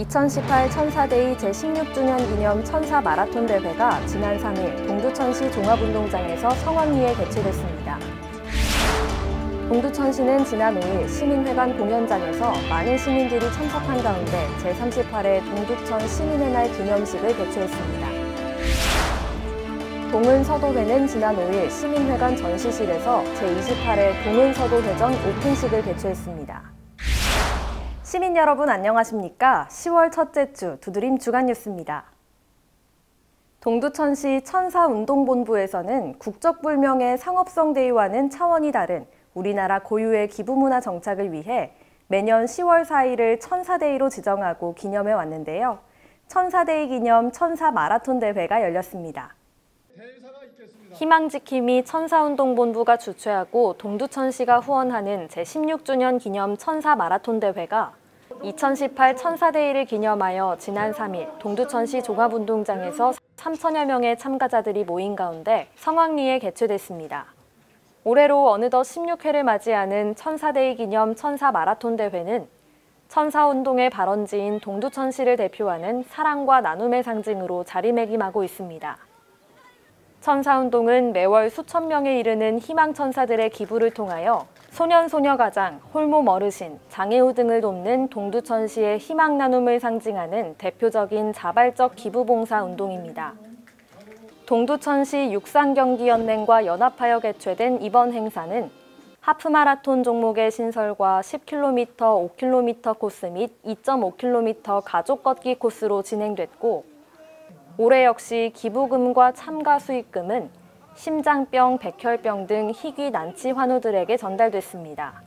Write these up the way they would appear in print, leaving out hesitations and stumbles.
2018 천사데이 제16주년 기념 천사 마라톤 대회가 지난 3일 동두천시 종합운동장에서 성황리에 개최됐습니다. 동두천시는 지난 5일 시민회관 공연장에서 많은 시민들이 참석한 가운데 제38회 동두천 시민의 날 기념식을 개최했습니다. 동은서도회는 지난 5일 시민회관 전시실에서 제28회 동은서도회전 오픈식을 개최했습니다. 시민 여러분 안녕하십니까? 10월 첫째 주 두드림 주간뉴스입니다. 동두천시 천사운동본부에서는 국적불명의 상업성 대의와는 차원이 다른 우리나라 고유의 기부문화 정착을 위해 매년 10월 4일을 천사데이로 지정하고 기념해 왔는데요. 천사데이 기념 천사 마라톤 대회가 열렸습니다. 희망지킴이 천사운동본부가 주최하고 동두천시가 후원하는 제16주년 기념 천사 마라톤 대회가 2018 천사데이를 기념하여 지난 3일 동두천시 종합운동장에서 3천여 명의 참가자들이 모인 가운데 성황리에 개최됐습니다. 올해로 어느덧 16회를 맞이하는 천사데이 기념 천사 마라톤 대회는 천사운동의 발원지인 동두천시를 대표하는 사랑과 나눔의 상징으로 자리매김하고 있습니다. 천사운동은 매월 수천 명에 이르는 희망천사들의 기부를 통하여 소년소녀가장, 홀몸 어르신, 장애우 등을 돕는 동두천시의 희망 나눔을 상징하는 대표적인 자발적 기부봉사 운동입니다. 동두천시 육상경기연맹과 연합하여 개최된 이번 행사는 하프마라톤 종목의 신설과 10km, 5km 코스 및 2.5km 가족 걷기 코스로 진행됐고 올해 역시 기부금과 참가 수익금은 심장병, 백혈병 등 희귀 난치 환우들에게 전달됐습니다.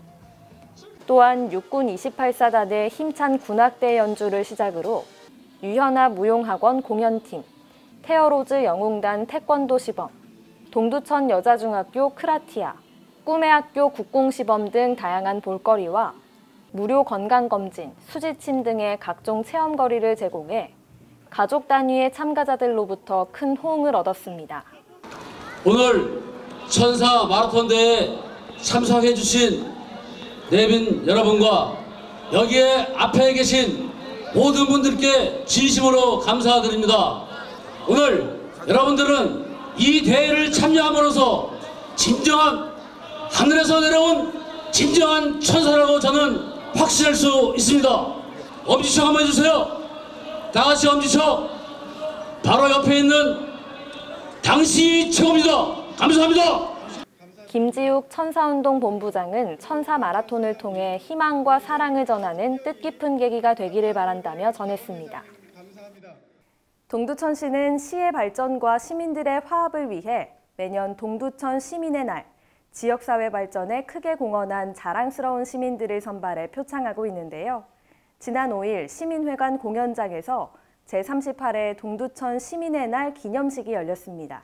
또한 육군 28사단의 힘찬 군악대 연주를 시작으로 유현아 무용학원 공연팀, 테어로즈 영웅단 태권도 시범, 동두천 여자중학교 크라티아, 꿈의 학교 국공시범 등 다양한 볼거리와 무료 건강검진, 수지침 등의 각종 체험거리를 제공해 가족 단위의 참가자들로부터 큰 호응을 얻었습니다. 오늘 천사 마라톤 대회에 참석해 주신 내빈 여러분과 여기에 앞에 계신 모든 분들께 진심으로 감사드립니다. 오늘 여러분들은 이 대회를 참여함으로써 진정한 하늘에서 내려온 진정한 천사라고 저는 확신할 수 있습니다. 엄지척 한번 해주세요. 다 같이 엄지척. 바로 옆에 있는 당시 최고입니다. 감사합니다. 김지욱 천사운동 본부장은 천사 마라톤을 통해 희망과 사랑을 전하는 뜻깊은 계기가 되기를 바란다며 전했습니다. 동두천시는 시의 발전과 시민들의 화합을 위해 매년 동두천 시민의 날, 지역사회 발전에 크게 공헌한 자랑스러운 시민들을 선발해 표창하고 있는데요. 지난 5일 시민회관 공연장에서 제38회 동두천 시민의 날 기념식이 열렸습니다.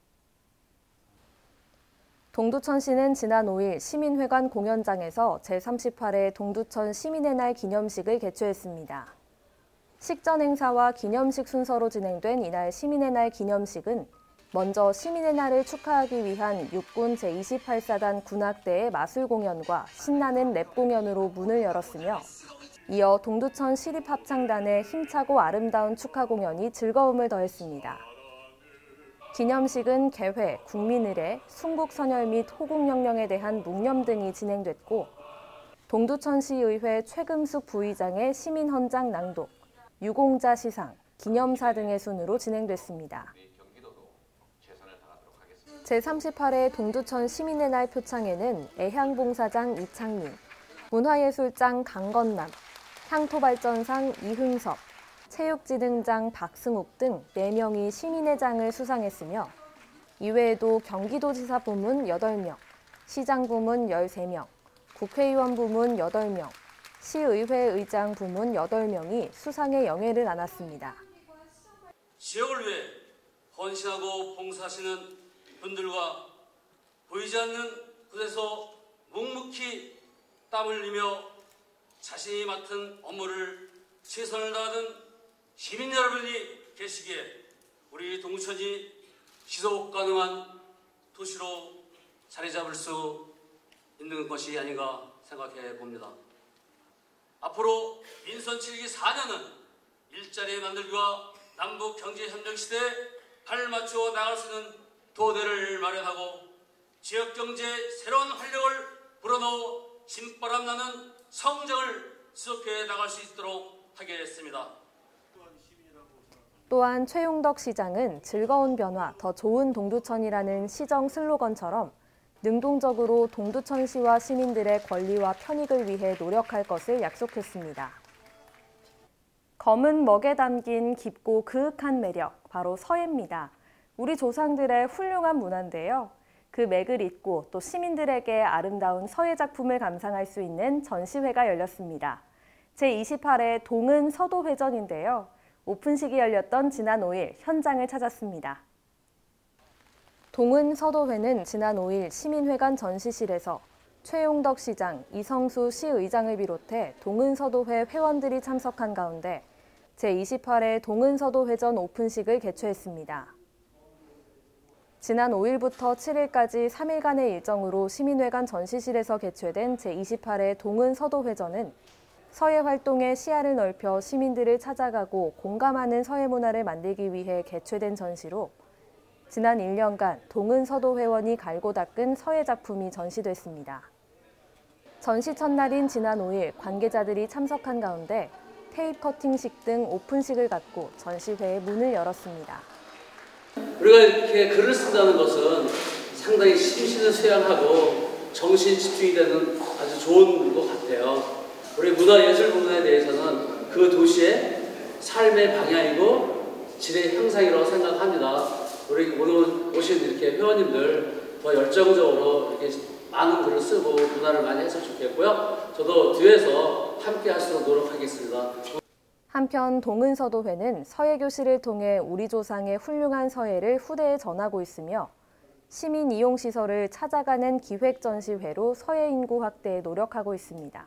동두천시는 지난 5일 시민회관 공연장에서 제38회 동두천 시민의 날 기념식을 개최했습니다. 식전 행사와 기념식 순서로 진행된 이날 시민의 날 기념식은 먼저 시민의 날을 축하하기 위한 육군 제28사단 군악대의 마술 공연과 신나는 랩 공연으로 문을 열었으며 이어 동두천 시립합창단의 힘차고 아름다운 축하 공연이 즐거움을 더했습니다. 기념식은 개회, 국민의례, 순국선열 및 호국영령에 대한 묵념 등이 진행됐고 동두천시의회 최금숙 부의장의 시민헌장 낭독, 유공자 시상, 기념사 등의 순으로 진행됐습니다. 제38회 동두천 시민의 날 표창에는 애향봉사장 이창민, 문화예술장 강건남, 향토발전상 이흥섭, 체육진흥장 박승욱 등 4명이 시민의 장을 수상했으며 이외에도 경기도지사 부문 8명, 시장 부문 13명, 국회의원 부문 8명, 시의회 의장 부문 8명이 수상의 영예를 안았습니다. 지역을 위해 헌신하고 봉사하시는 분들과 보이지 않는 곳에서 묵묵히 땀을 흘리며 자신이 맡은 업무를 최선을 다하는 시민 여러분이 계시기에 우리 동두천이 지속 가능한 도시로 자리 잡을 수 있는 것이 아닌가 생각해 봅니다. 앞으로 민선 7기 4년은 일자리 만들기와 남북 경제협력 시대에 발맞추어 나갈 수 있는 토대를 마련하고 지역경제에 새로운 활력을 불어넣어 신바람 나는 성장을 지속해 나갈 수 있도록 하겠습니다. 또한 최용덕 시장은 즐거운 변화, 더 좋은 동두천이라는 시정 슬로건처럼 능동적으로 동두천시와 시민들의 권리와 편익을 위해 노력할 것을 약속했습니다. 검은 먹에 담긴 깊고 그윽한 매력, 바로 서예입니다. 우리 조상들의 훌륭한 문화인데요. 그 맥을 잇고 또 시민들에게 아름다운 서예 작품을 감상할 수 있는 전시회가 열렸습니다. 제28회 동은 서도회전인데요. 오픈식이 열렸던 지난 5일 현장을 찾았습니다. 동은 서도회는 지난 5일 시민회관 전시실에서 최용덕 시장, 이성수 시의장을 비롯해 동은 서도회 회원들이 참석한 가운데 제28회 동은 서도회전 오픈식을 개최했습니다. 지난 5일부터 7일까지 3일간의 일정으로 시민회관 전시실에서 개최된 제28회 동은 서도회전은 서예 활동의 시야를 넓혀 시민들을 찾아가고 공감하는 서예 문화를 만들기 위해 개최된 전시로 지난 1년간 동은 서도 회원이 갈고 닦은 서예 작품이 전시됐습니다. 전시 첫날인 지난 5일 관계자들이 참석한 가운데 테이프 커팅식 등 오픈식을 갖고 전시회의 문을 열었습니다. 우리가 이렇게 글을 쓴다는 것은 상당히 심신을 수양하고 정신 집중이 되는 아주 좋은 것 같아요. 우리 문화예술 부분에 대해서는 그 도시의 삶의 방향이고 질의 향상이라고 생각합니다. 우리 오늘 오신 이렇게 회원님들 더 열정적으로 이렇게 많은 글을 쓰고 문화를 많이 했으면 좋겠고요. 저도 뒤에서 함께 할수록 노력하겠습니다. 한편 동은서도회는 서예교실을 통해 우리 조상의 훌륭한 서예를 후대에 전하고 있으며 시민 이용시설을 찾아가는 기획전시회로 서예 인구 확대에 노력하고 있습니다.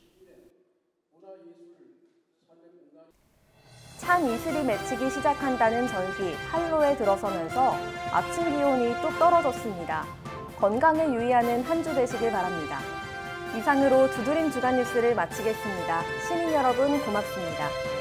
찬 이슬이 맺히기 시작한다는 절기 한로에 들어서면서 아침 기온이 뚝 떨어졌습니다. 건강에 유의하는 한 주 되시길 바랍니다. 이상으로 두드림 주간 뉴스를 마치겠습니다. 시민 여러분 고맙습니다.